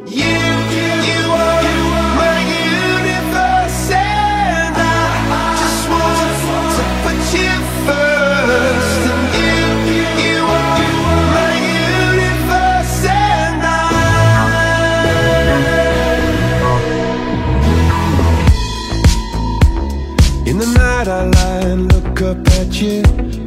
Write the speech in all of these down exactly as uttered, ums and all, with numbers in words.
You, you are my universe, and I just want to put you first. And you, you are my universe, and I. In the night I lie and look up at you.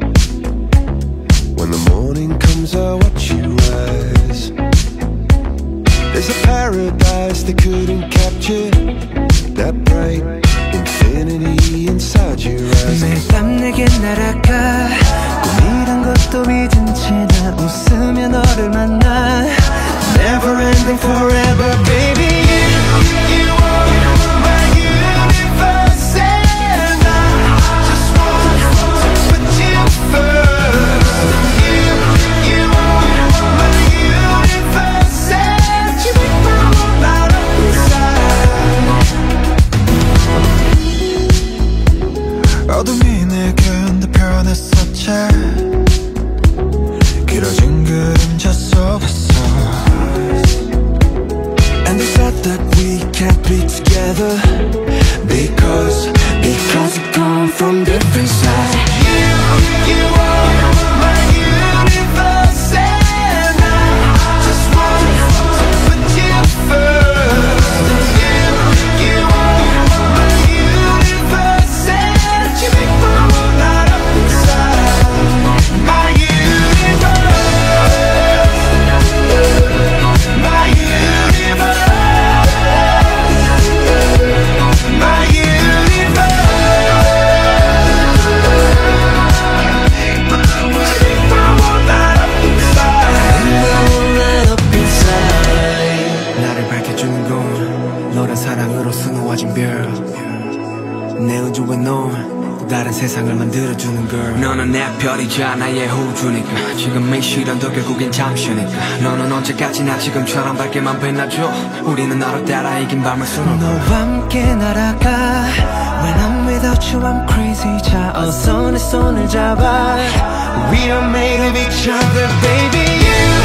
When the morning comes I watch you rise. There's a paradise they couldn't capture, that bright infinity inside your eyes. 매일 밤 내게 날아가 꿈이란 것도 잊은 채 나 웃으며 너를 만나. Never ending forever baby. You, you are my universe, and I just want to put you first. 어둠이 내겐 더 변했었지. 길어진 그림자 속에서. And they said that we can't be together Because, because we come from different sides. You, you are my universe, and I just want to put you first. You, you are my universe, and you make my world light up inside. My universe, my universe, my universe. Make my world light up inside. My world light up inside. 나를 밝혀주는 건 너란 사랑으로 수놓아진 별. 내 우주와 넌 또 다른 세상을 만들어주는 girl. 너는 내 별이자 나의 호주니까. 지금 이 시련도 결국엔 잠시니까. 너는 언제까지나 지금처럼 밝게만 빛나줘. 우리는 너를 따라 이긴 밤을 수놓고 너와 함께 날아가. When I'm without you I'm crazy. 자 어서 내 손을 잡아. We are made of each other baby. You